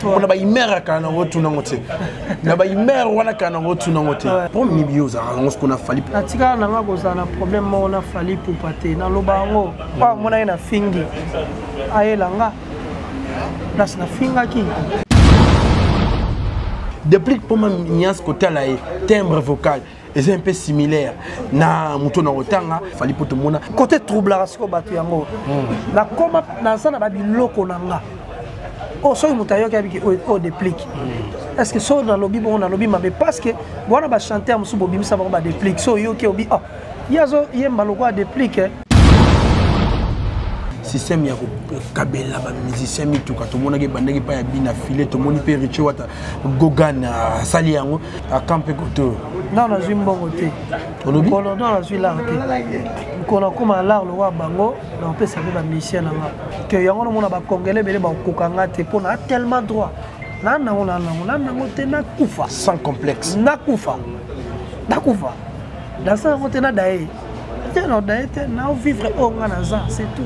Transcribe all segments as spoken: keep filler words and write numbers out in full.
On a pas imère quand on retourne en côté. On a pas imère on a quand on retourne en côté. Pour nous bios, on ce qu'on a fallu. La tika na nga koza na problème on a fallu pour pater na lobango. Pas mon na fingi. Aye langa. Na na finga ki. Depuis pour moi niance côté là timbre vocal. C'est un peu similaire. Na muto na otanga fali poto mona côté trouble la siko batu yango. Na koma na sana ba biloko nanga. Oh so mutayo ki abiki o déplique. Est-ce que so dans lobby bon na lobby mais parce que bona ba chanter am su bobi ça ba déplique. So yo ki obi oh yazo yemba lokwa déplique. Système ya ko kabela ba musicien mi tuka to mona ke bandaki pa ya bina filet to moni pe riche wata gogana sali yango a camper koto. Non, on a vu bon côté. On a vu l'art. On a comme l'art, le roi Bango, on peut savoir les musiciens. Que y a un monde à Congolais, mais les Kokanga, on a tellement droit. Là, on a un Kufa. Sans complexe. Nakufa. Nakufa. Dans ça, on a d'ailleurs. On a vivre au Ghana, c'est tout.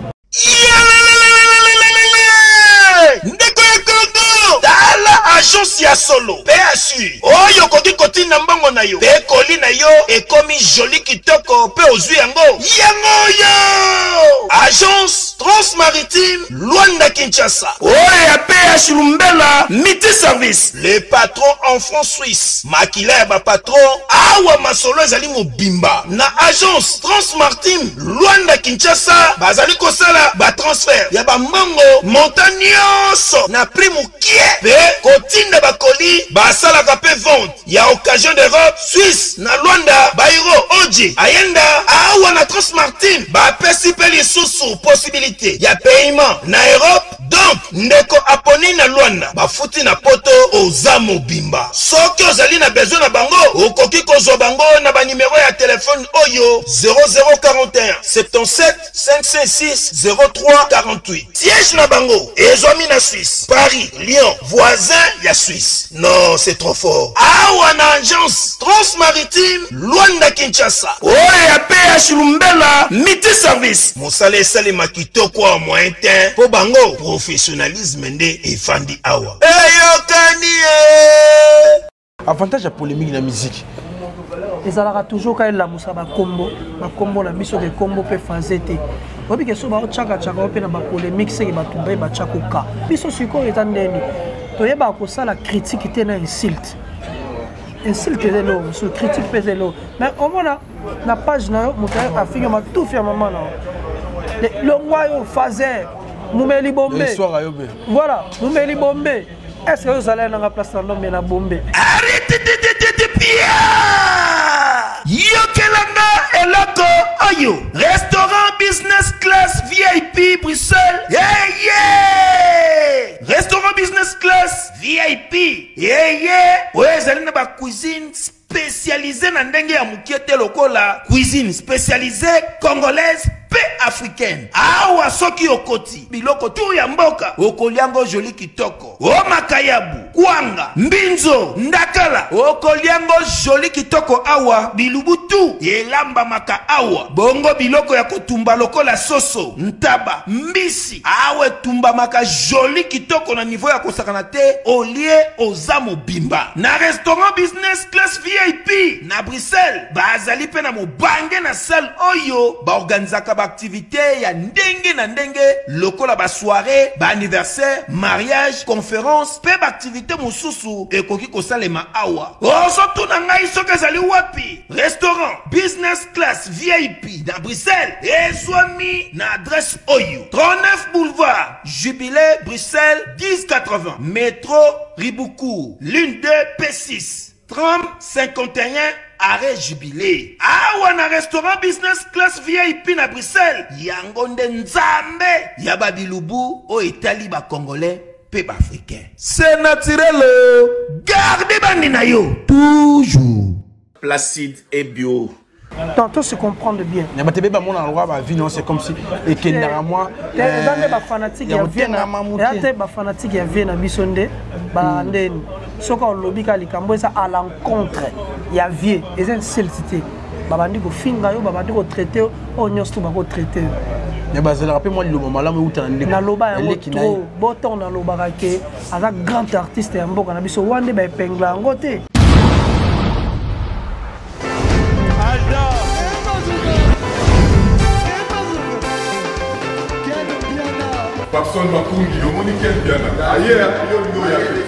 Agence ya solo P S U oyo koki koti na mbongo na yo pe koli na yo ekomi joli kitoko pe ozwi yango yango yo Agence Transmaritime Luanda Kinshasa oyo ya P S U Lumbela Miti Service le patron en France Suisse makila ya ba patron awa masolo ezali mobimba na Agence Transmaritime Luanda Kinshasa bazali kosala ba transfert ya ba mbongo montagnons na prix mukie pe tinda bakoli basala kape vente ya occasion d'Europe Suisse na Luanda Bairo Oji ayenda awa na Transmartine ba pesi pe lisusu possibilité ya paiement na Europe donc ndeko aponi na Luanda bafuti na poto ozamo bimba soki ozali na besoin na bango okoki kozwa bango na ba numéro ya téléphone oyo zéro zéro quarante et un soixante-dix-sept cinq cent six zéro trois quarante-huit siège na bango ezwami na Suisse Paris Lyon voisin ya Suisse. Non, c'est trop fort. Awa na agence Transmaritime Luanda Kinshasa. Oya P S Lumbela Miti Service. Mosale sale makito kwa moyen temps. Po bango professionnalisme nde efandi awa. Eyo kanie. Avantage à polémique na musique. Et ça aura toujours quand la moussa ba combo, ba combo na biso de combo pe fazete. Obi ke so ba chaka chaka pe na ba polémique c'est ba tumba ba chakoka. Biso siko etandeni. Toyeba ko ça la critique était na insulte. Insulte de l'eau, sur critique pèse l'eau. Mais au moins la page na montagne a fini ma tout fait maman là. Le roi yo faisait Moumeli Bombe. Voilà, Moumeli Bombe. Est-ce que vous allez dans la place dans la bombe? Arrêtez de Pia! Yokelanga eloko ayo. Restaurant business class V I P Bruxelles. Yeah yeah. Restaurant business class V I P. Yeah yeah. Ouais, zali na ba cuisine spécialisée na ndenge ya mukiete lokola cuisine spécialisée congolaise pe africaine. Awa soki okoti biloko tu ya mboka okoliango joli kitoko. O makayabu, kwanga, mbinzo, ndakala okoliango joli kitoko awa bilubutu elamba maka awa. Bongo biloko ya kotumba lokola soso, ntaba, mbisi. Awe tumba maka joli kitoko na niveau ya kosakana te olie ozamo bimba. Na restaurant business class V I P na Bruxelles bazali pe na mobange na salle oyo ba organizaka ba activité ya ndenge na ndenge lokola ba soirée, ba anniversaire, mariage, conférence, pe ba activité mususu ekoki kosalema awa. Oso tuna ngai soki ezali wapi? Restaurant business class V I P na Bruxelles ezwami na adresse oyo trente-neuf boulevard Jubilé Bruxelles dix quatre-vingts métro Riboucourt l'une deux P six trente cinquante et un arrêt Jubilé. Awa na restaurant business class V I P na Bruxelles yango nde nzambe ya babilubu o etali ba congolais pe ba africain. C'est naturel. Gardez bandi na yo toujours Placide et bio. Tantôt se comprendre bien. Il y a des mon endroit ma vie non c'est comme si et que dans moi les gens fanatiques ya viennent il y a des fanatiques ya viennent à Bisonde ba ndeni soka lobby ka likambo ça à l'encontre ya vie et c'est celle-ci babandi kofinga yo babandi kotraite oyo nyonso to bakotraite yo. Mais bazala rappelle moi le moment là où tu as na loba yango trop boton na lobaka ke aza grand artiste ya mboka na biso wande ba epengla yango te. Personne va courir, le monde est bien là. Ailleurs, il y a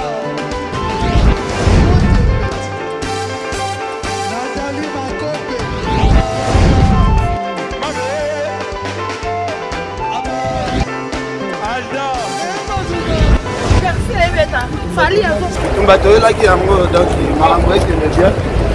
Fali un peu. On va te là qui est en mode donc malangoué qui est bien.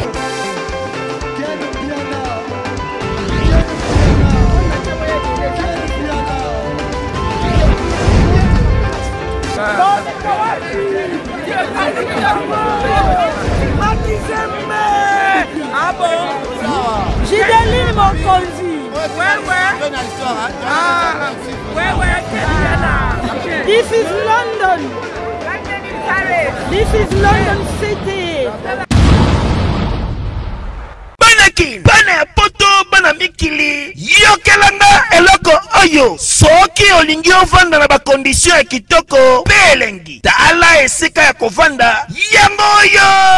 Ah bon? J'ai des livres conduits. Ouais, ouais. Ah, ouais, ouais. This is London. This is London City. Banaki, bana poto, bana mikili. Yokelanga eloko oyo. Soki olingi ovanda na ba condition ya kitoko, belengi. Tala esika ya kovanda. Yango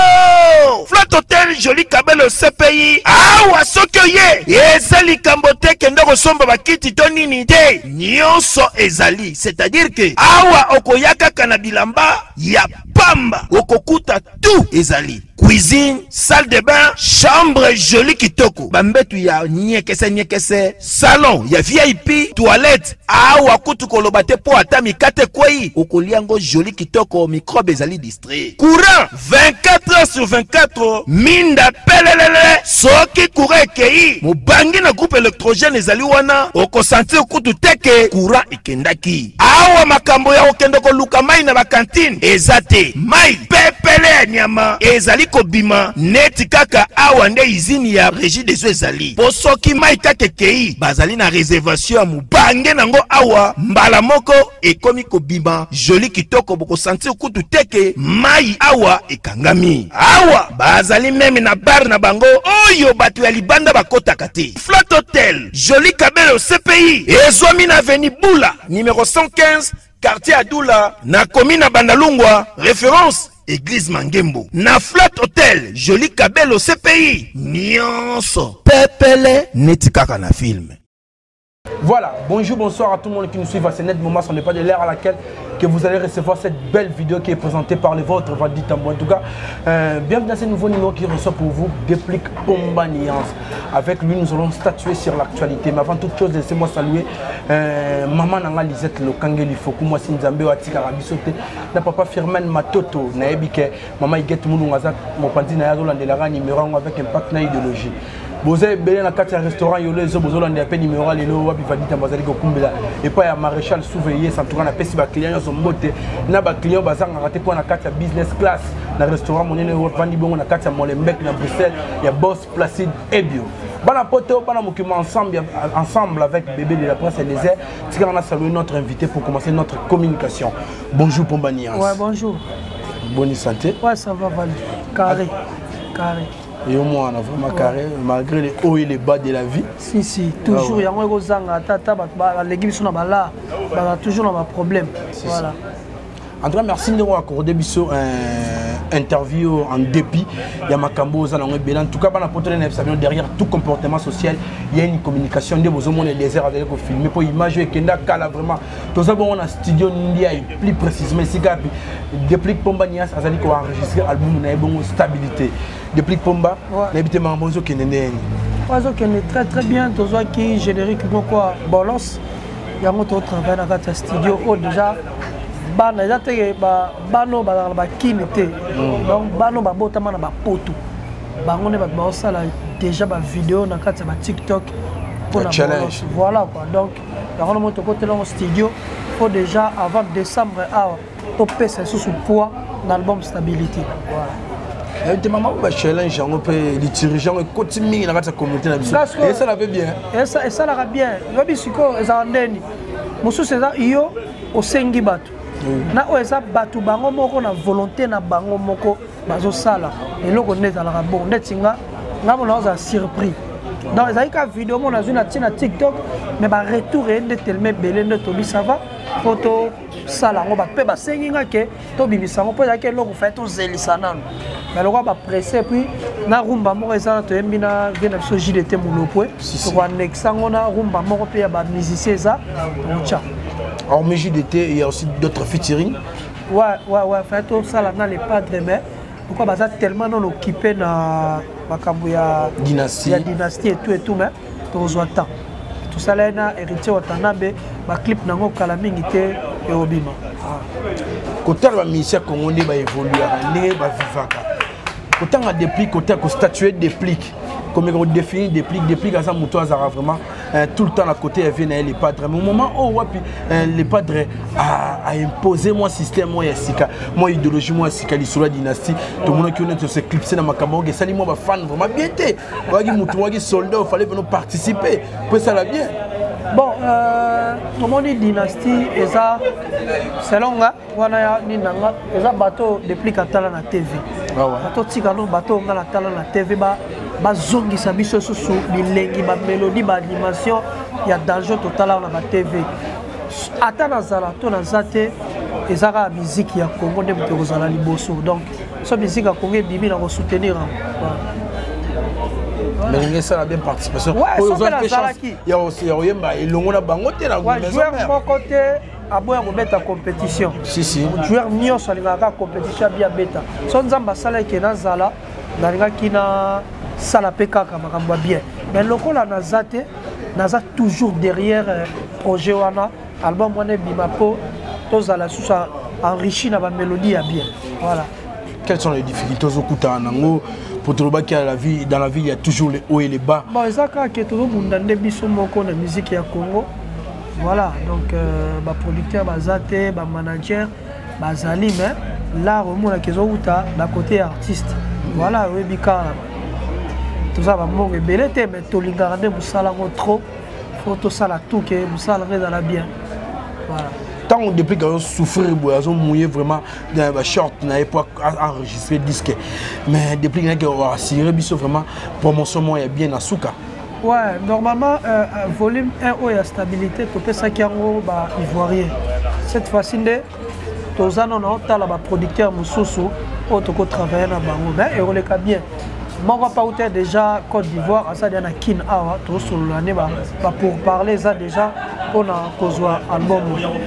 yo. Flat Hotel Joli Kabelo C P I. Awa soki oye. Ezali kambote kendo kosomba bakiti to nini te. Nyonso ezali. C'est-à-dire que awa okoyaka kana bilamba ya pamba. Okokuta tout ezali. Cuisine, salle de bain, chambre jolie kitoko. Bambetu ya nyekese nyekese. Salon ya V I P, toilette. Awa kutu kolobate po ata mikate kwei. Okoliango jolie kitoko, microbe ezali distrait. Courant vingt-quatre heures sur vingt-quatre. Minda pelelele. Soki courant ekei. Mobangi na groupe électrogène ezali wana. Oko sentir kutu teke courant ikendaki. Awa makambo ya okendoko luka mai na ba cantine. Ezate mai pepele ya nyama. Ezali kobima neti kaka awa nde izini ya régie des eaux ezali. Posoki mai kake kei bazali na réservation ya mubange nango awa mbala moko ekomi kobima joli kitoko boko sentir kutu teke mai awa ekangami. Awa bazali meme na bar na bango oyo batu ya libanda bakota kate. Flat Hotel Joli Kabelo C P I ezwami na avenue Bula numéro cent quinze quartier Adoula na commune na Bandalungwa. Référence Église Mangembo. Na Flat Hotel Joli Kabelo C P I nyonso pepele neti kaka na film. Voilà, bonjour, bonsoir à tout le monde qui nous suit à ce net moment, ce n'est pas de l'heure à laquelle que vous allez recevoir cette belle vidéo qui est présentée par le vôtre, Vadi Tambo. En tout cas, euh, bienvenue dans ce nouveau numéro qui reçoit pour vous Déplique Pomba Niance. Avec lui, nous allons statuer sur l'actualité. Mais avant toute chose, laissez-moi saluer euh, Maman Nanga Lisette Lokangeli Foku, moi Sinzambe Watika Rabisote, na papa Firmen Matoto, Naebike, Maman Iget Moulungazak, Mopandi Nayado Landelara, numéro un avec impact na idéologie. Boze belé na kati ya restaurant yolo ezo bozola ndi ape numéro lelo wapi Vadi Tambo bazali ko kumbela et pas ya maréchal surveiller santura na pesi ba client yo mbote na ba client bazanga raté ko na kati ya business class na restaurant monene Vandi bongo na kati ya Molenbeek na Bruxelles ya Boss Placide et Bio. Bana poto bana mokima ensemble ensemble avec bébé de la presse et les airs. C'est qu'on a salué notre invité pour commencer notre communication. Bonjour Pomba Niance. Ouais, bonjour. Bonne santé. Ouais, ça va Vali. Carré. Carré. Et au moins, on a vraiment carré, malgré les hauts et les bas de la vie. Si, si, toujours. Il y a un zanga, tata, l'équipe sont là, toujours dans un problème. Voilà. En tout cas, merci de nous accorder une interview en dépit. Il y a Makambo, en tout cas, derrière tout comportement social, il y a une communication. Il y a des déserts à filmer pour image et Kenda Kala vraiment. Tout ça, on a studio India plus précisément. Déplique Pomba Niance, a enregistré l'album, on a une stabilité. Déplique Pomba, on a habité Mambozo qui est né. Très très bien, tout ça qui générique quoi, balance. Il y a un autre travail dans le studio. Déjà, bana eza te ba bano ba ba kinete donc bano ba botama na ba poto bango ne ba ba osala déjà ba vidéo na kati ba TikTok pour la challenge. Voilà quoi. Donc dans le moto côté dans studio faut déjà avant décembre à topé ça sous poids dans l'album stabilité. Voilà. Et maman ba challenge on peut les dirigeants continuer na kati communauté na biso. Et ça l'avait bien. Et ça et ça l'a bien. Yobi siko eza ndeni. Musu seza iyo osengi bato. Na oza batu bango moko na volonté na bango moko bazo sala eloko neta la bon netinga nga mona oza surpris donc ezali ka vidéo mona azwi na tie na TikTok mais ba retour ende tellement belé nde tobi ça va photo sala ngo ba pe ba sengi nga ke to bimisa ngo po ya ke loko fa to zelisa nanu mais loko ba pressé puis na rumba moko eza to yembi na vena biso J D T Mulopwe to anexa ngo na rumba moko pe ya ba musicien eza tcha. Alors mais J D T il y a aussi d'autres featuring. Ouais ouais ouais fa to sala na les padres mais pourquoi baza tellement non occupé na makambo ya dynastie ya dynastie et tout et tout mais tozwa temps tout ça là na héritier Watanabe ba clip nango kala mingi te e obima côté ba musicien congolais ba évoluer ndenge ba vivaka côté nga déplique côté ko statuer déplique comme on définit déplique déplique à ça muto azara vraiment euh, tout le temps à côté elle vient les padres mais au moment où wapi euh, les padres a, a imposé moi système moi sika moi idéologie moi sika lisolo dynastie tout le monde qui on se clipser dans makambo que sali moi ba fan vraiment bien té wagi muto wagi soldat il fallait venir participer pour ça la bien bon euh comment dit dynastie et ça selon nga wana ya ni nanga eza bateau depuis katala na T V ah ouais bateau tika no bateau nga la tala na T V ba bazongisa biso susu bilengi ba mélodie ba animation ya danger total na ba T V ata na zala to na zate ezaka musique ya Congo de muteko zala liboso donc so musique ya Congo bibi na ko soutenir mais il y a bien participation il y a aussi yemba elongo na bango te na maison joueur mon côté aboya ko beta compétition si si joueur nyonso alingaka compétition bien beta so nzamba sala ke na zala nalinga kina sala pe kaka makambo bien mais lokola na zate naza toujours derrière projet wana album wana bima po tozala susa enrichi na ba mélodie ya bien voilà. Quelles sont les difficultés au kuta nango pour trouver qu'il y a la vie dans la vie il y a toujours les hauts et les bas. Bon ça ka ke to mundande biso moko na musique ya Congo. Voilà donc euh, ba producteur bazate ba manager bazali mais là vraiment la kezo uta da côté artiste. Voilà oui bika. Tout ça va mo belete mais to lingarde musala ngo trop faut to sala tout que musala dans la bien. Voilà. Tant on depuis qu'on souffre, on mouillé vraiment dans la short, on n'avait pas enregistré disque. Mais depuis qu'on a assuré, vraiment, promotion moi est bien à Souka. Ouais, normalement, euh, volume un, il y a stabilité, tu peux ça qui est en haut, ivoirien. Cette fois-ci, tu as un producteur Moussoussou, tu peux travailler dans le bango, mais il y a bien. Moi, je suis déjà Côte d'Ivoire, ça a Kin Awa, tout sur l'année, pour parler ça déjà, on a causé un album.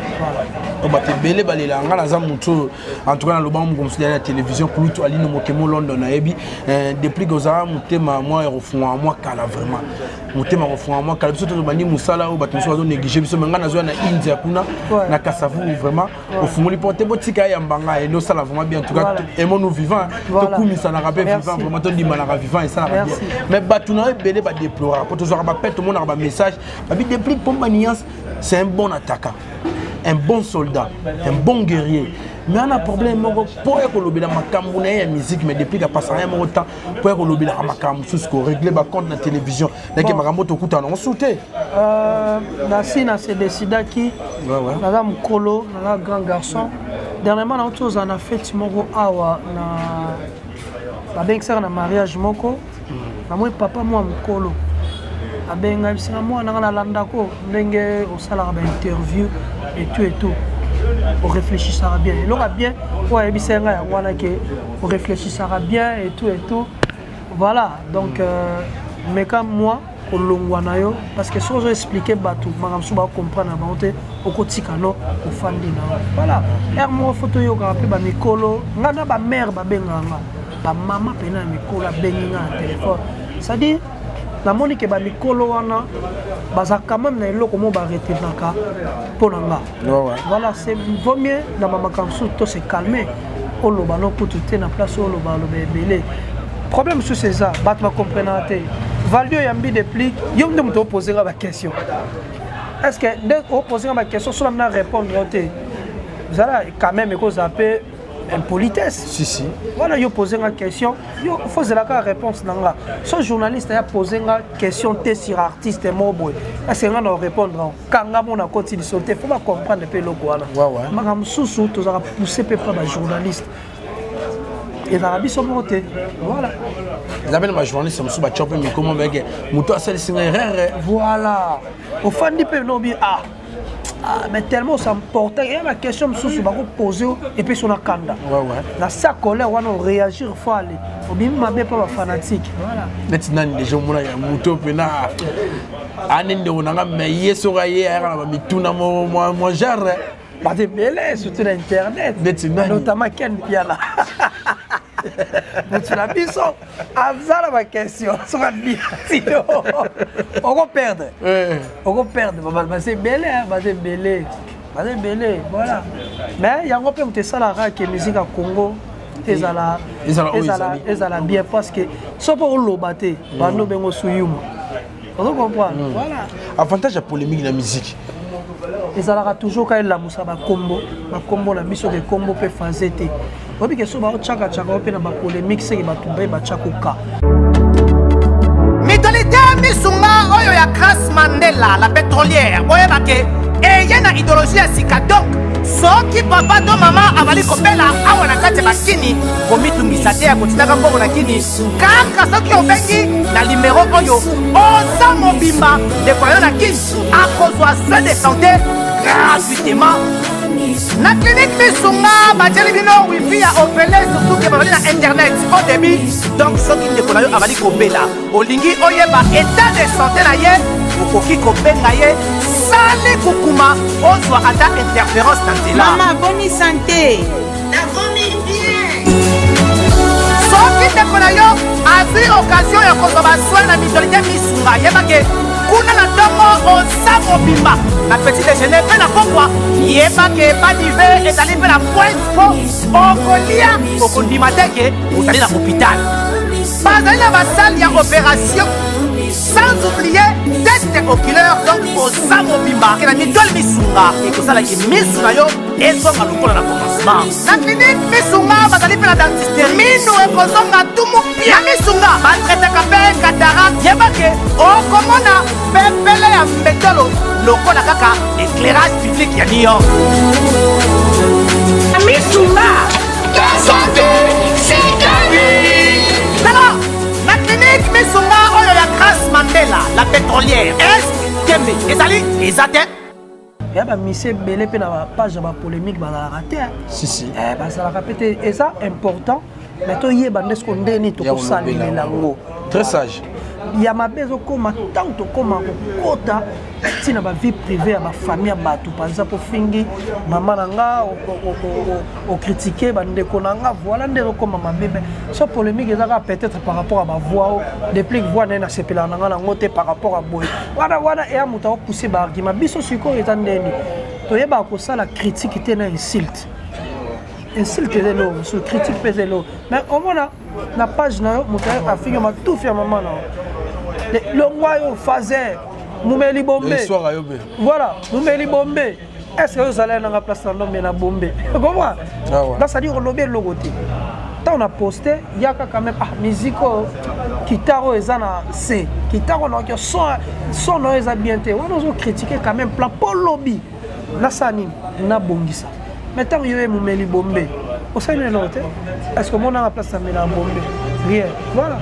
On va te belé balela ngala za muto en tout cas dans le banc comme sur la télévision pour tout ali no mokemo London na ebi depuis que za mutema moi refond moi kala vraiment mutema refond moi kala biso to bandi musala ou bato so zo négliger biso ngana zo na India kuna na Kasavu vraiment au fumuli porter botika ya mbanga et no sala vraiment bien en tout cas et mon nous vivant to kumisa na rappel vivant vraiment to ndima na vivant et ça bien mais bato na belé ba déplorer pour toujours ba pète tout monde ba message ba bi depuis pour maniance c'est un bon attaquant. Un bon soldat, un bon guerrier. Mais on a un problème pour que ma cameroun ait une musique, mais depuis qu'il a passé un temps, pour que ma cameroun soit réglé par contre la télévision. Dès que ma cameroun on sauté. Nassi n'a se décidé qui, madame Kolo, un grand garçon. Dernièrement, on a fait Moro Awa, na bien que ça un mariage moko, na moi papa moi Kolo. Abenga bisina moi na na landako ndenge osala ba interview et tout et tout on réfléchissera bien et l'on a bien ouais bisenga ya wana ke on réfléchissera bien et tout et tout voilà donc euh, mais comme moi au longwana yo parce que si on expliquer batou makamsu ba comprendre ba ote okotika no ofandi na voilà er mo photo yo ka pe ba mikolo ngana ba mère ba benganga ba mama pena mikolo benginga téléphone ça dit la monique ba mikolo wana baza quand même na eloko mo ba retenaka ponanga voilà c'est vaut mieux na mama kamsu to se calmer o lo ba no kutu na place o lo ba lo belé problème sur c'est ça bat ma comprendre té valio yambi de pli yo me te poser la question est-ce que de poser ma question sur la répondre té vous allez quand même que ça peut impolitesse. Si, si. Voilà, il pose une question. Il faut que la réponse. Ce journaliste a posé une question sur artiste et mobile. Est-ce qu'on va répondre? Quand on a continué de sauter, il faut comprendre un peu le quoi. Ouais, ouais. Madame Soussou, tu as poussé par les journalistes. Et l'Arabie sont montées. Voilà. Isabelle ma journaliste me souba chopper mais comment avec moto celle singa rare. Voilà. Au fan di pe no bi ah. Ah, mais tellement ça me portait. Il y a ma question me sous va poser et puis sur la kanda. Ouais ouais. La sa colère on réagir faut aller. Au bien ma be pas fanatique. Voilà. Maintenant déjà mon moto pena anende onanga mais yesoga ye ara ba mituna mo mo genre. Bah des belles surtout l'internet. Notamment Ken Piala. Mais tu l'as mis ça. Avzala ma question. Ça va dire. On va perdre. On va perdre. Bah c'est belle, bah c'est belle. Bah c'est belle. Voilà. Mais il y a un peu de salariés qui musique à Congo. Ils ala, ils ala, ils ala bien parce que soit pour le battre, bah nous bengo suyum. On comprend. Voilà. Avantage à polémique la musique. Et ça aura toujours quand la moussa ba combo, ba combo la biso de combo peut fazer te. Obi que so ba chaka chaka ope na ba polémique c'est ba tumba ba chakuka. Mitolité misunga oyo ya Grace Mandela la pétrolière. Boye ba ke e yena idéologie ya sika donc soki papa to mama avali kopela awa na kati bakini komitungisa te ya kotinaka mbongo na kini kaka soki obengi na numéro oyo oza mobimba ndeko yo na kini akozwa soin de santé gratuitement na clinique misunga batieli bino wifi ya opele surtout ke bazali na internet au début donc soki ndeko na yo avali kopela olingi oyeba état de santé na ye okoki kobenga ye sali kukuma ozwa ata interférence na nzela Maman, bonne santé. La bonne bien. soki ndeko na yo azwi occasion ya kozwa baswin na mitolité misunga yebake kuna na ntongo oza mobimba na petit déjeuner mpe na pokwa yebake badive ezali mpe na pointe po okolia okondima teke ozali na hôpital bazali na basali ya opération sans oublier test oculaire donc oza mobimba ke na mitole misunga ekosalaki misu na yo ezonga lokola na commencement na clinique misunga bazali mpe na dentisterie minu ekozonga tumu pia misunga batretaka mpe cataracte yebake okomona pepele ya mbetolo lokola kaka éclairage public ya New York misunga santé c'est gagné. Alors la clinique misunga oyo ya Grace Mandela la pétrolière est kembe ezali ezate Il y a des messieurs belé pe na page ba polémique ba la raté. Si si. Eh ba ça la répéter et ça important mais to yeba ndesko ndeni to ko salela lango. Très sage. Il y a ma bezo koma tant to koma ko kota tina ba vie privée ya ba famille ba tout par exemple fingi maman nanga o critiquer ba ndeko nanga voilà ndeko koma ma bébé so polémique ezaka peut-être par rapport à ma voix depuis voix na sepela nanga na ngote par rapport à boy wana wana et amuta o pousser ba argument biso siko eta ndeni to yeba ko ça la critique te na insulte insulte de l'eau sur critique pèse l'eau mais au moins la page na muta a fingi ma tout fait maman na le roi faisait Moumeli Bombé. Voilà, Moumeli Bombé. Est-ce que vous allez dans la place de la Bombé? Comment? Là, ça dit qu'on lobby le côté. Quand on a posté, il y a quand même ah musique Kitaro et Zana C. Kitaro donc son son noise a bien été. On a critiqué quand même plan pour lobby. Là ça ni na bongisa. Maintenant il y a Moumeli Bombé. Au sein de l'autre, est-ce que mon a la place de la Bombé? Rien. Voilà.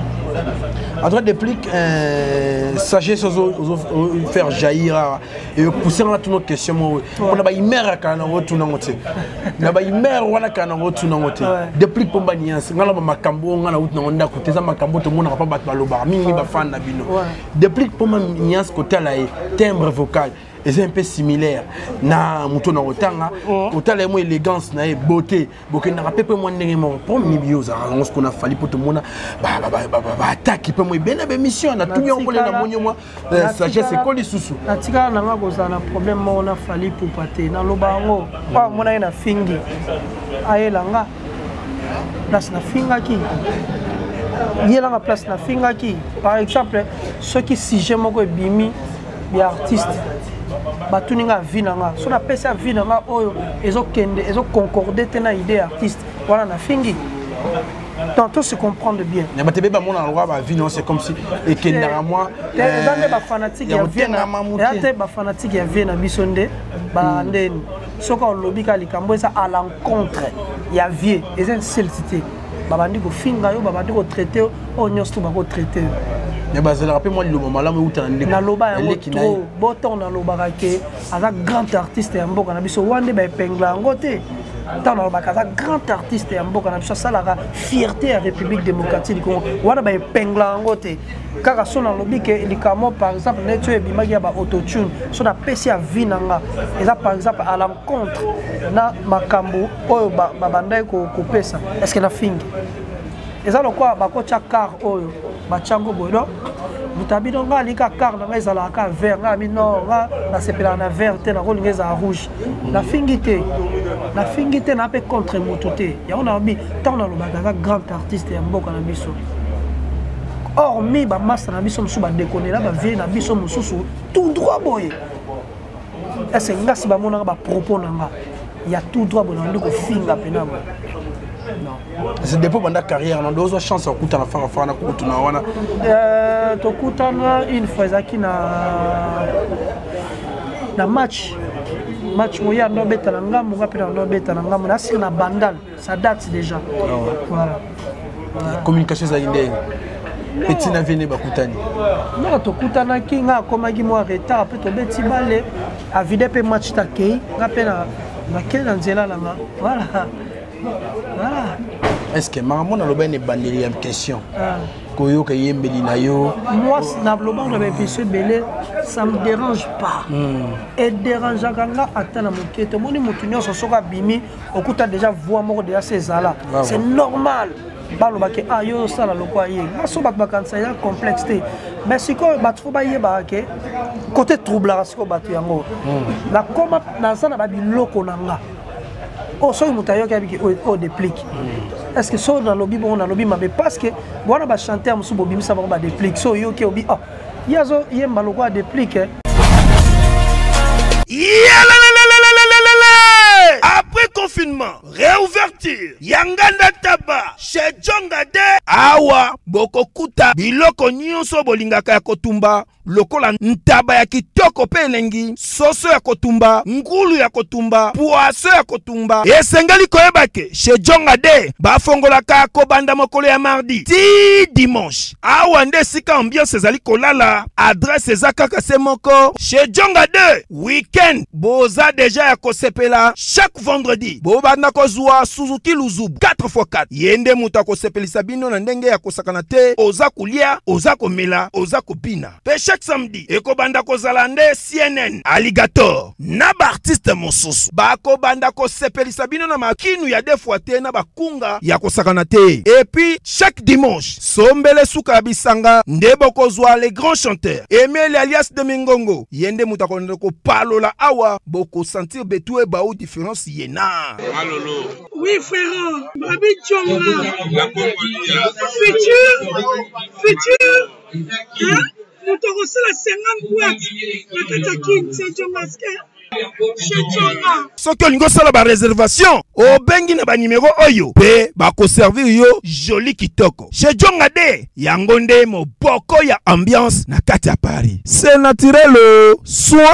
En droit d'applique, euh, sagesse aux faire jaillir et pousser dans toutes nos questions. On a pas une mère à Kanaro tout n'importe. On a pas une mère ou à Kanaro tout n'importe. Depuis pour Banias, on a ma cambo, on a out on a côté ça ma cambo tout le monde n'a pas battu le bar, mini ba fan na bino. Depuis pour Banias côté là timbre vocal. C'est un peu similaire na muto na otanga otala mo élégance na beauté boké na rapé peu mo ndenge mo premier bioza on ce qu'on a fallu pour tout le monde ba ba ba ba attaque peu mo bien na mission na tout yon kolé na monyo mo sagesse ko lisusu na tika na ngako za na problème mo na fallu pour paté na lobango pa mo na na fingi ayelanga place na finga ki yela na place na finga ki par exemple ceux qui sujet moko bimi bi artiste batuninga vinanga so na pesa vinanga oyo ezokende ezoconcorder tena idée artiste voilà na fingi donc tout se comprendre bien na batebe ba mona roi ba vino c'est comme si et kendara moi ezande ba fanatique ya viena ate ba fanatique ya viena bisonde ba ndeni soka lobi ka likambo esa à l'encontre ya vie eza insulté babandi kofinga yo babandi kotraite oyo nyonso to bakotraite yo. Mais bah, rappelle-moi le moment là où tu as un naloba yango trop boto nalobaka ke aza grand artiste ya mboka na biso wande baepengla yango te ntango nalobaka aza grand artiste ya mboka na biso asalaka fierté ya république démocratique du Congo wana baepengla yango te kaka so nalobi ke likambo par exemple neti oyo ebimaki ya baauotune so napesi ya vi na nga eza par exemple à l'encontre na makambo oyo babandaki kopesa estce nafingi eza lokwa bakotya car oyo bachango boye no mutabino nga lika car na nga ezalaka vert nga mino nga nasepelaka na vert te nakolinga ezala rouge nafingi te nafingi te na mpe contre moto te yango nalobi ntango nalobaka aza grand artiste ya mboka na biso hormis bamaster na biso mosusu badekonela bavie na biso mosusu tout droit boye ese ngasi bamonaka bapropos na nga ya tout droit boye nandi kofinga mpena boye. C'est depuis pendant carrière, on a deux chances à couper à la fin, à faire na coupe na wana. Euh, to kutana une fois zaki na na match, match moya ndo beta na ngamu, ngapi na ndo beta na ngamu, na si na bandal, ça date déjà. Voilà. Communication za inde. Petit na vene ba kutani. Non to kutana ki nga komaki mo retard, après to beti balé, a vidé pe match takei, ngapi na na quelle nzela na nga. Voilà. Voilà. Est-ce que maman a le bandeli en question? Koyo kayembeli na yo. Moi, na bloban na bepise belé, ça me dérange pas. Et dérange kanga atana mokete. Moni mutunyo so soka bimi, okuta déjà voix moko déjà ces là. C'est normal. Baloba ke ayo sala lokwa ye. Maso bat bakansa ya complexité. Mais si ko bat fo ba yeba ke côté trouble rasiko batu yango. La koma na sana ba biloko nanga. Oh, so mutayo qui au déplique. Est-ce que so dans lobby bon dans lobby mais parce que voilà ba chanter musu bobim ça va déplique. So yo ki obi ah yazo yemba lokwa déplique. Après confinement, réouverture, Yanganda Taba, chez Djongade, Awa, Bokokuta, Biloko Nyonso Bolingaka ya Kotumba, lokola ntaba ya kitoko pe elengi, soso ya kotumba, ngulu ya kotumba, poaso ya kotumba. Esengali koyebake, chez Djongade, bafongolaka kobanda mokolo ya mardi, ti dimanche. Awa nde sika ambiance ezali kolala, adresse ezakaka se moko, chez Djongade, week-end, boza deja ya kosepela, chaque vendredi, bobanda kozwa Suzuki Luzubu, quatre fois quatre. Yende muta kosepelisa bino na ndenge ya kosakana te, oza kulia, oza komela, oza kopina. Pe chaque samedi, eko banda kozala nde C N N, Alligator, na ba artiste mosusu. Bako banda kosepelisa bino na makinu ya defwa te na bakunga ya kosakana te. Et puis, chaque dimanche, sombele suka bisanga, nde bokozwa les grands chanteurs. Emile alias de Mingongo, yende muta koneko palola awa, boko sentir betue ba ou différence yena. Malolo. Oui, frère. Babi Tchonga. Futur. Futur. Hein? Nous te reçons la cinquante boîtes. La Katakin, c'est Tchongaske. Soki olingo sala ba réservation, o bengi na ba numéro oyo, pe ba ko servir yo joli kitoko. Chez Djongade, yango nde mo boko ya ambiance na kati ya Paris. C'est naturel, soin.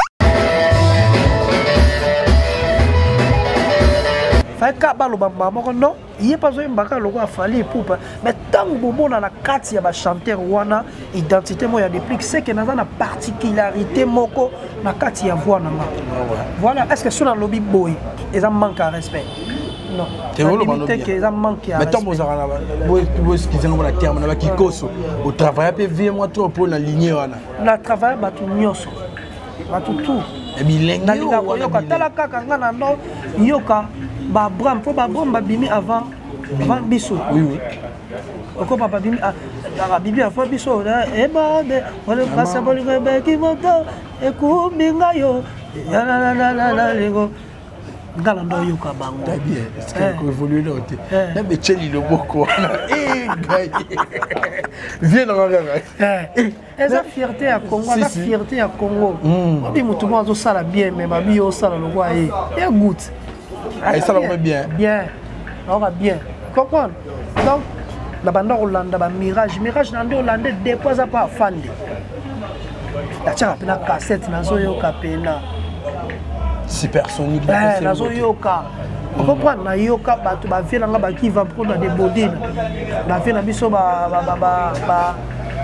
Faka baloba mama non il pas besoin mbaka loko afali poupa mais tant bomona na kati ya ba chanteur wana identité mo ya déplique c'est que naza na particularité moko na kati ya voix nanga. Voilà, est-ce que sur la lobby boy ils en manque à respect? Non. C'est où le manque que ils en manque à respect. Mais tant vous ara boy boy ce qu'ils ont la terme na ba kikoso au travail pe vie moi trop pour la lignée wana. Na travail ba tout nyonso. Ba tout tout. Et bilingue na ko yoka tala kaka ngana no yoka ba bram faut ba bram ba bimi avant avant biso. Oui oui. Oko papa bimi a bibi avant biso e ba de wala passa bolingo be ki moto e ku binga yo ya la la la la lego ngala ndo yoka bango. Très bien. Est-ce que évoluer là t'es. Na be cheli le boko. Eh gars. Viens dans la eh eza fierté ya Congo, la fierté ya Congo. Obi mutu mo zo sala bien mais ba bi yo sala lo kwa e. Ya good. Et ça va bien. Bien. On va bien. Comprendre. Donc, la bande Hollande, la Mirage, Mirage n'a pas Hollande dépose pas Fandi. La tcha pena cassette nazo yo kapena. Supersonique. Eh nazo yo ka. on comprend na yoka bato ba vie nga ba qui va prendre des bodines ba vie na biso ba ba ba ba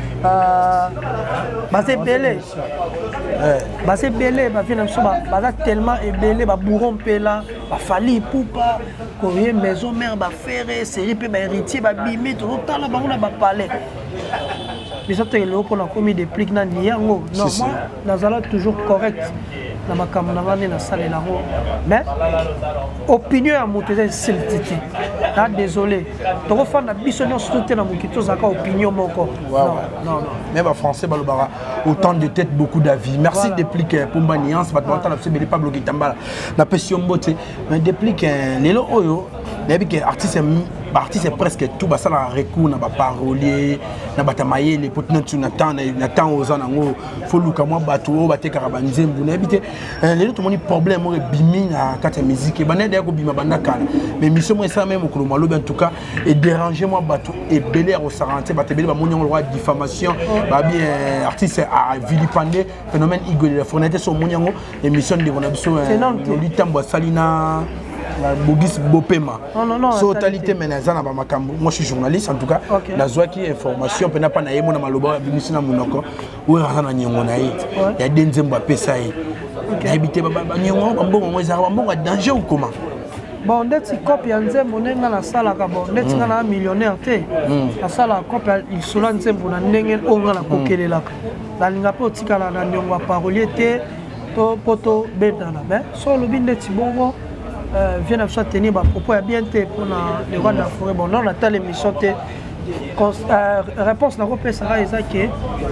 ba c'est belé ba c'est belé ba vie na biso ba ba tellement ébélé ba bourron pela ba fali poupa courrier maison mère ba ferré série pe ba héritier ba bimi tout temps là ba on a ba palais biso te le ko na commis des pliques na niango non moi nazala toujours correct na makambo na ngane na salle la ro mais opinion ya moto c'est siltiti ah désolé to ko fanda biso no soute na mokito zaka opinion moko non non non mais ba français balobara autant de tête beaucoup d'avis merci voilà. Déplique pour ma nuance ba tanta na sebele pas bloquer tambala na pression mbote mais déplique lelo oyo nabi que artiste artiste est presque tout ba ça na recours na ba parolier na batamaye les potna tu n'attend n'attend aux anango faut luka moi bato ba te karabanze mbuna habité les tout mon problème mo bimi na kata musique ba na de ko bima banda kala mais mission moi ça même ko malo en tout cas et déranger moi bato et belé au saranté ba te belé ba mo nyong loi diffamation ba bien artiste a vilipendé phénomène igolé la frontière sur mo nyong émission de on a besoin de litambo salina Bogis Bopema. Non, non, non. Totalité menazana ba makambo. Moi je suis journaliste en tout cas. Okay. La zoa qui information pena pa na yemo na maloba bimisina munoko. Ou raza na nyongo na ye. Ya denzemba pesa ye. Na habité ba ba nyongo ba mbongo mo ezaka mbongo danger ou comment? Bon ndeti copie nzembo nenga na sala ka bon ndeti na millionnaire te. Na sala copie il sola nzembo na ndenge onga na kokelela. La linga po tikala na nyongo parolier te to poto betana mais so lobi ndeti bongo Euh, vient à soit tenir bah propos à bien té pour les rois de la forêt bon non on attend l'émission té euh, réponse na repère ça va ezaki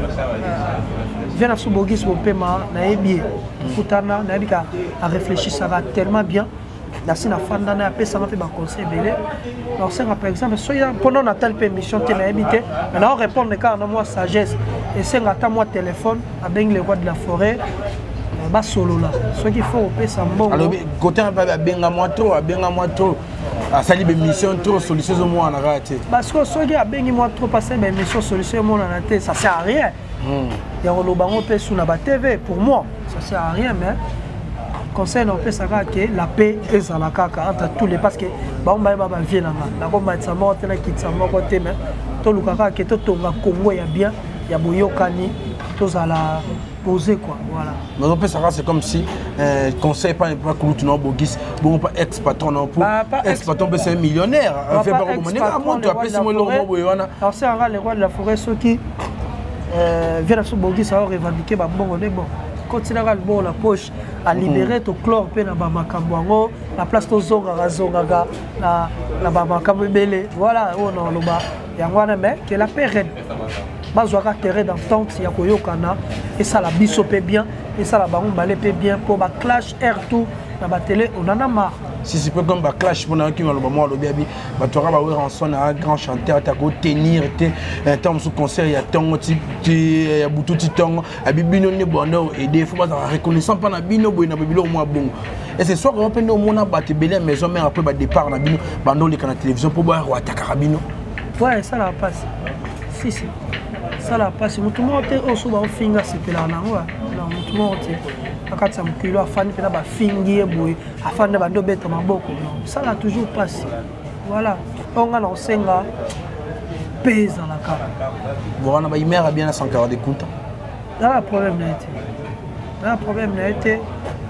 vient à sous bogis au paiement na ebi kutana na bika à réfléchir ça va tellement bien la sina fanda na pe ça m'a fait ba conseil belé alors c'est par exemple soya pendant on attend l'émission té na ebité maintenant on répond quand on a moi sagesse et c'est attend moi téléphone avec les rois de la forêt ba solo là ce qu'il faut au pesa mbongo alors côté ba benga moi trop benga moi trop a sali be mission trop solution au moins na raté parce que ce qui a bengi moi trop passer be mission solution moi na raté ça sert à rien il y a le bango pe sous na ba T V pour moi ça sert à rien mais conseil on peut savoir que la paix est à la caca entre tous les parce que ba on ba ba vie na na ko ma tsa mo tena ki tsa mo ko te mais to lukaka que to tonga Congo ya bien ya boyokani to za la poser quoi voilà mais on peut savoir c'est comme si euh, conseil pas pas que non bogis bon pas ex patron non pour ex patron c'est un millionnaire fait pas remonter à moi tu appelles moi le mot yana alors c'est un les rois de la forêt ceux qui euh viennent sur bogis ça revendiquer ba bon on est bon continue à bon la poche à libérer to chlore pe na ba makambo la place to zonga zonga na na ba makambo belé voilà on non lo ba yangwana mais que la période bazwaka terrain d'entente ya koyokana et ça la biso pe bien et ça la bango balé pe bien pour ba clash air tout na ba télé on en a marre si c'est pas comme ba clash pour na qui va le moment le biabi ba tora ba ranson un grand chanteur ta ko tenir était un temps sous concert ya tongo ti ya bututi tongo abibino ne bono et des fois ba reconnaissant pas na bino boy na bibilo moi bon et c'est soit on peut no mona ba te belé maison mais après ba départ na bino bando les canaux télévision pour ba wa ta carabino ouais ça la passe si si ça la passe mutu mo te o so ba finga sepela na ngwa na mutu mo te akatsa mukilo afani pena ba fingi eboy afani ba ndo beta maboko non ça la toujours passe voilà on a senga pesa la carte bon na ba imera bien à cent quarante comptes là le problème n'a été là le problème n'a été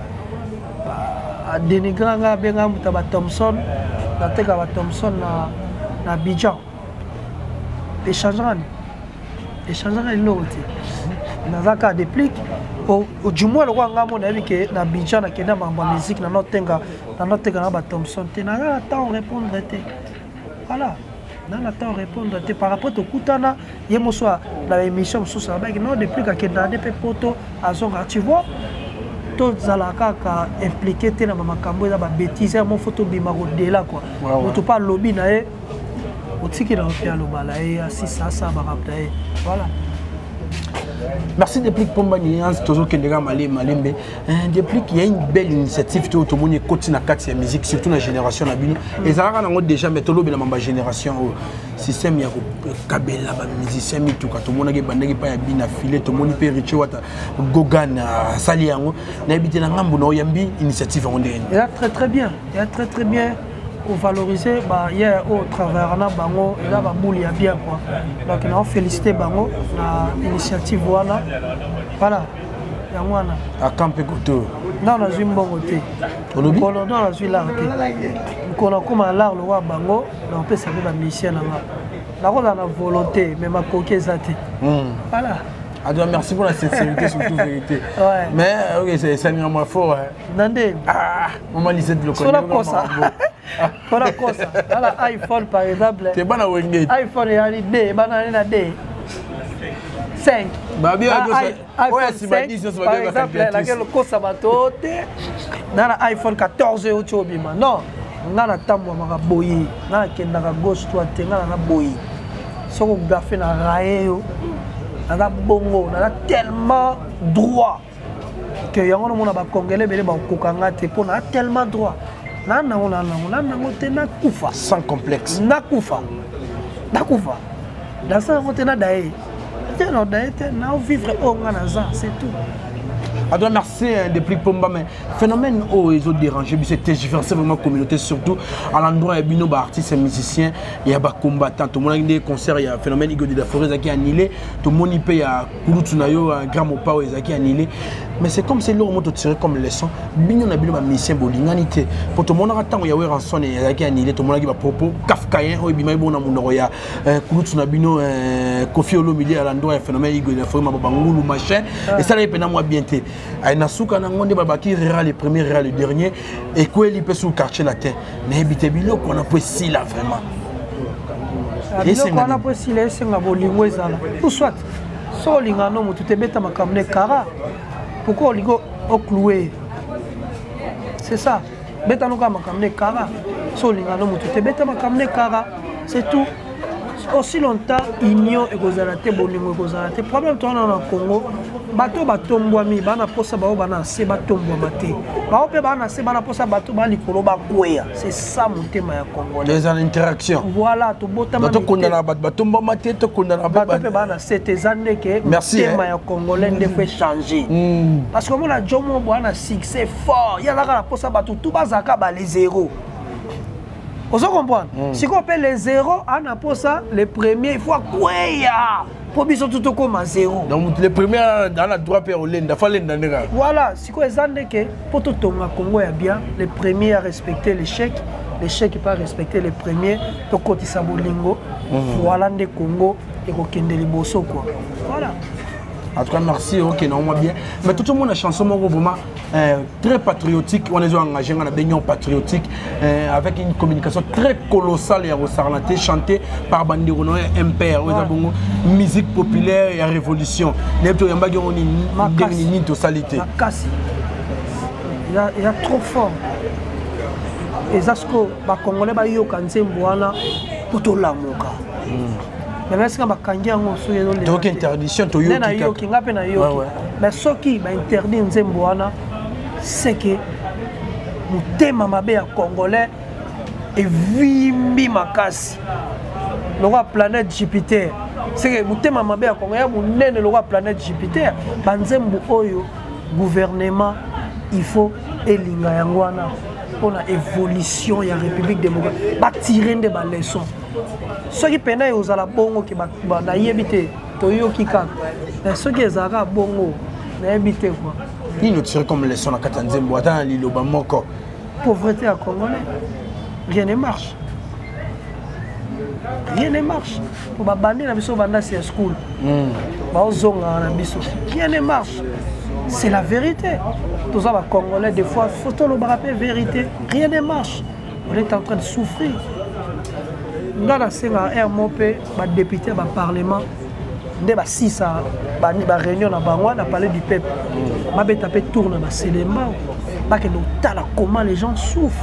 a dénigranga benga muta ba Thompson na teka ba Thompson na na Abidjan échangeant échangeant l'autre nazaka déplique au du moins le roi ngamo na bi que na Abidjan na kenda mamba musique na notenga na notenga na ba Thompson te na na temps répondre te voilà na na temps répondre te par rapport au kutana yemo soit la émission sous ça ba non déplique à kenda de pe poto azonga tu vois tout zalaka ka impliqué te na makambo za ba bêtises mon photo bimako de là quoi on te pas lobby na e otiki na opia lo bala e asisa sa ba rapta e voilà Merci Déplique Pomba Niance, toujours que les gens malembe. Déplique, il y a une belle initiative tout le monde côté na quatre musique, surtout la génération la bino. Et ça a déjà métolo bien ma génération système ya kabela ba musicien mi tout ka tout le monde qui bandaki pa ya bina filé tout le monde peut riche wata gogan sali yango na habité na ngambu no yambi initiative on dit. Il a très très bien, il a très très bien. Pour valoriser, bah, hier au travers de Bango, il y a bouli à bien quoi. Donc on a félicité Bango, l'initiative voilà, voilà, Yangwana. À Campé Goto. Non, on a vu un bon côté. On a vu là, on a comme un l'art le roi Bango, on peut savoir la mission là. Là on a la volonté, mais ma coquille zate. Voilà. Adwa, merci pour la sincérité, surtout vérité. Ouais. Mais ok, c'est un moment fort. Nandé. Ah, maman lisait de le connaître. Sur la cosa. Sur la cosa. Dans l'iPhone par exemple. C'est bon à Wengate. iPhone, il y a des D, il y a des cinq. Bah bien, iPhone cinq, par exemple, laquelle le cosa va tout. Dans l'iPhone quatorze, il y a autre chose. Non. On a la table, on a boyi. On a la gauche, on a boyi. Si on a fait un rail. On a bongo, on a tellement droit que y a un monde qui congolais mais on a tellement droit. Na na on a na on a kufa sans complexe. Na kufa. Na kufa. Dans ça on a d'ailleurs. On a vivre au Ghana, c'est tout. Adwa, merci Déplique Pomba, mais phénomène où ils ont dérangé, c'était différencié vraiment la communauté, surtout à l'endroit où il y a des artistes et musiciens, il y a des combattants, tout le monde a des concerts, il y a un phénomène de la forêt qui est annulé, tout le monde il y a Kouloutunayo, un grand mopa qui est annulé. Mais c'est comme si l'on a tiré comme leçon, il y a des musiciens bolinganité. Pour tout le monde, il y a des rançons qui est annulé, tout le monde a des propos kafkaïens, il y a des Kouloutunabino, Kofi Olomide à l'endroit, un phénomène de la forêt, machin, et ça, il y a moins bien. Il y a des les premiers, les derniers, et quoi il peut sur le quartier latin. Mais il qu'on a pris si là vraiment. Et c'est qu'on a pris si là, c'est un bolingo et ça. Ou soit, si on a un homme, tu te mets à ma caméra cara. Pourquoi on a cloué? C'est ça. Bête à nous à ma caméra cara. Si on a un homme, tu te mets à ma caméra cara. C'est tout. Aussi longtemps, union et gozalate, bolingo et gozalate. Problème, toi, on a au Congo. Bateau batombo mi bana posa bao bana se batombo mate bao pe bana se bana posa bateau bali kolo ba kweya c'est ça mon thème ya Congo les interactions voilà to botama bateau kondana batombo mate to kondana bateau pe bana c'est ezande que thème ya congolais ne fait changer parce que mon a jomo bwana succès fort ya la la posa bateau tout bazaka ba les zéros. Vous comprenez? Si on appelle les zéros, on a pour ça, les premiers, il faut quoi? Pour bien tout comme à zéro. Donc les premiers dans la droite per l'Inde, voilà, si on est que pour tout le Congo est bien, les premiers à respecter les chèques, les chèques qui pas respecter les premiers, pour côté Sabolingo, voilà les Congo et au Kendeli Bosso quoi. Voilà. En tout cas, merci, ok, non, moi bien. Mais tout le monde a une chanson vraiment euh, très patriotique. On est engagé dans la union patriotique euh, avec une communication très colossale et à chantée par Bandirono et M P R. Ouais. Musique populaire et révolution. Il y a une totalité. Il y a trop fort. Et ça, c'est que les Congolais ont pour tout l'amour. Mais est-ce que bakangi yango so yezo le donc interdiction to yoki na yoki ngape na yoki mais soki ba interdit nzembo wana c'est que mutema mabe ya congolais et vimbi makasi le roi planète Jupiter c'est que mutema mabe ya congolais munene le roi planète Jupiter banzembo oyo gouvernement il faut elinga yango wana pour la évolution ya République démocratique ba tirer des ba leçons. Ceux qui peinaient aux ala bongo qui na yebité toyo kika mais ceux qui ezara bongo na yebité quoi ni nous tirer comme leçon na katanzembo ata liloba moko pauvreté à congolais rien ne marche rien ne marche pour ba bandi na biso banda c'est school ba ozonga na biso rien ne marche c'est la vérité tous ça va congolais des fois photo le rappel vérité rien ne marche on est en train de souffrir. Dans la scène à R M O P, les députés, le Parlement, les six réunions à Bangwa, on a parlé du peuple. Je vais taper tourne à Séléma. Comment les gens souffrent.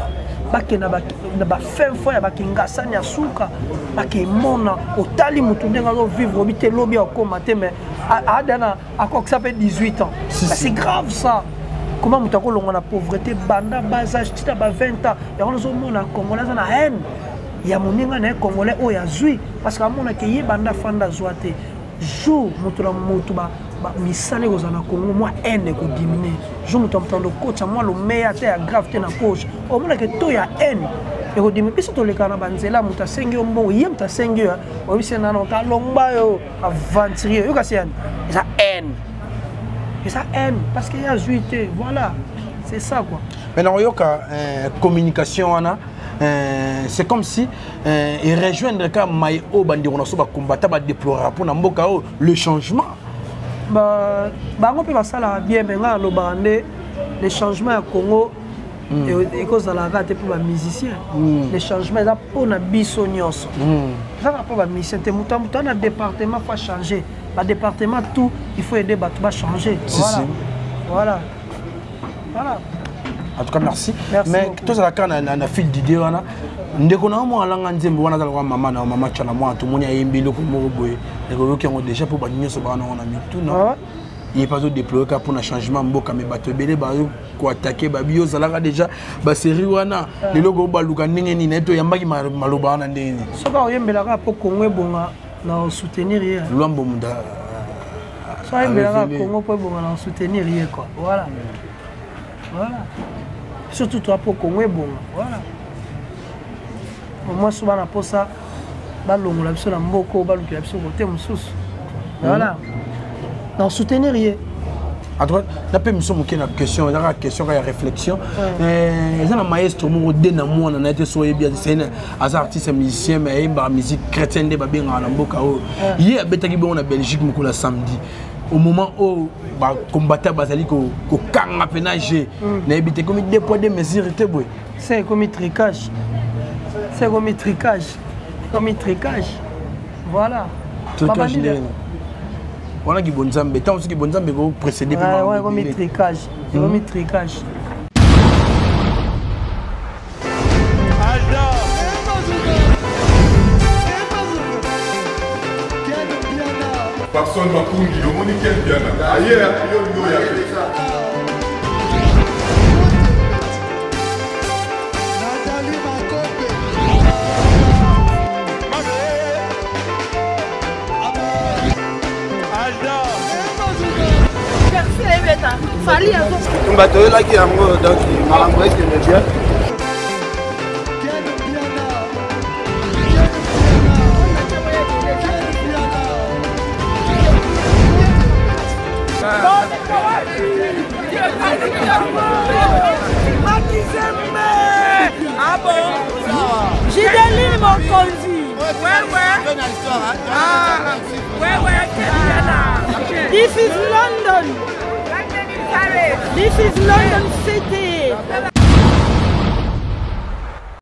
bake na ba fin fo ya bakingasani ya suka bake mona otali mutu ndenga lo vivre obité lobi akoma te mais adana akok ça fait dix-huit ans c'est grave ça. Comment mutu akolonga na pauvreté banda bas âge tita ba vingt ans ya on zo mona congolais na haine ya moninga na congolais o ya zui parce que amona ke ye banda fanda zoate jour mutu na mutu ba misale kozana Congo moi haine ko diminuer jour mutu amtando coach moi le meilleur te ya grave te na poche o mona ke to ya haine e ko diminuer biso to le kana banzela mutu asengi ombo ye mutu asengi o bise na no ka lomba yo aventurier yo kasi yani ça haine et ça haine parce qu'il y a juité voilà c'est ça quoi. Maintenant yoka communication wana Euh, c'est comme si euh, et rejoindre quand Maïo bandi on a so ba combattre ba déplorer pour na mboka le changement ba ba ngo pe ba sala bien mais nga lo bande les changements à Congo et cause la rate pour les musiciens les changements là pour na biso nyonso ça va pas ba musicien te muta muta na département faut changer ba département tout il faut aider ba tout ba changer voilà voilà voilà. En tout cas, merci. Merci mais beaucoup. Tout ça, quand on a fil d'idée, on a des gens qui ont dit que maman, maman, tu as moi, tout le monde a aimé le coup de les gens qui ont déjà pour bannir ce baron, on a mis tout. Il n'y a pas de déployer pour un changement. Mais bateau belé, pour attaquer, babio, ça l'a déjà. Bah série wana, les logos baluka n'engeni neto, yamba qui maluba n'engeni. Ce qu'on aime bien pour Congo, bon, na soutenir rien. L'homme bomda. Ça aime bien Congo pour bon, na soutenir rien quoi. Voilà. Voilà. Surtout toi pour Congo bon voilà moi souvent na posa balongo la biso na mboko baluki la biso côté mususu voilà non soutenir rien à droite na pe miso moké na question na question ka réflexion euh ça na maestro mo de na mo na été so bien c'est un artiste musicien mais ba musique chrétienne de ba benga na mboka o hier betaki bon na Belgique mo la samedi au moment où les combattants basali ko ko kanga pénage na éviter comme deux poids deux mesures te boy c'est comme tricage c'est comme tricage comme tricage voilà tricage on a qui bon zambe tant aussi qui bon zambe go précéder par ouais comme tricage c'est comme tricage. Personne va pour lui, on est quel bien là. Ailleurs, il y a Fali a un bateau là qui est en mode donc il m'a envoyé que le bien. Ah bon? J'ai des livres mon conduit. Ouais, ouais. Ah, ouais, ouais. This is London. This is London City.